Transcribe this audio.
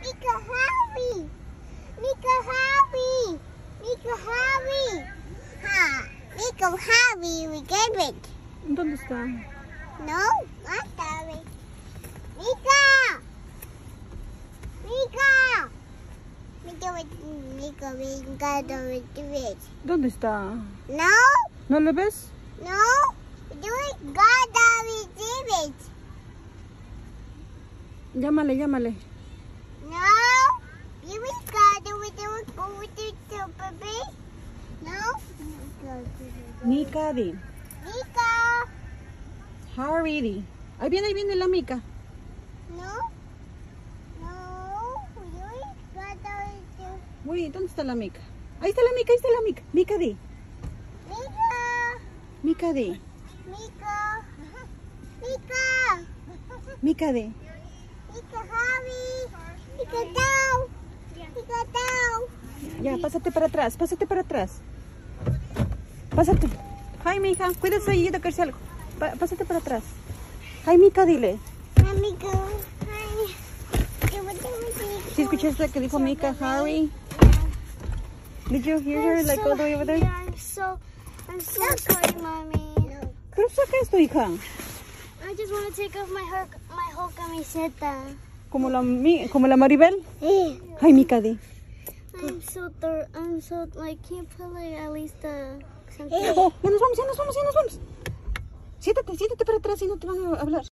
Mika, hurry! Mika, hurry! Mika, hurry! Ha! Mika, hurry! We get it. ¿Dónde está? No, not hurry. Mika! Mika! Mika, we gotta do it. ¿Dónde está? No, ¿No lo ves? no, do it. Gotta do it. Llámale, llámale. No, you gotta do it. Go with it, baby. No, Mika, di. Mika. Hurry, di. Ahí viene la Mika. No, no, you gotta do. Uy, ¿dónde está la Mika? Ahí está la Mika, ahí está la Mika. Mika, di. Mika, Mika, di. Mika, Mika, Mika, di. Mika, hurry. Mika, down. Mika, down. Ya, pásate para atrás, pásate para atrás. Pásate. Hi, Mika, cuídate ahí de caerse algo. Pásate para atrás. Hi, Mika, dile. Mika, hurry. ¿Sí escuchaste que dijo Mika, hurry? Did you hear her like all the way over there? Yeah, I'm so sorry, Mommy. Pero saca esto, hija. I just want to take off my whole camiseta. Como la Maribel. Hi, Mika, di. I'm so like, can't put like at least something. Oh, ya nos vamos. Siéntate para atrás y no te van a hablar.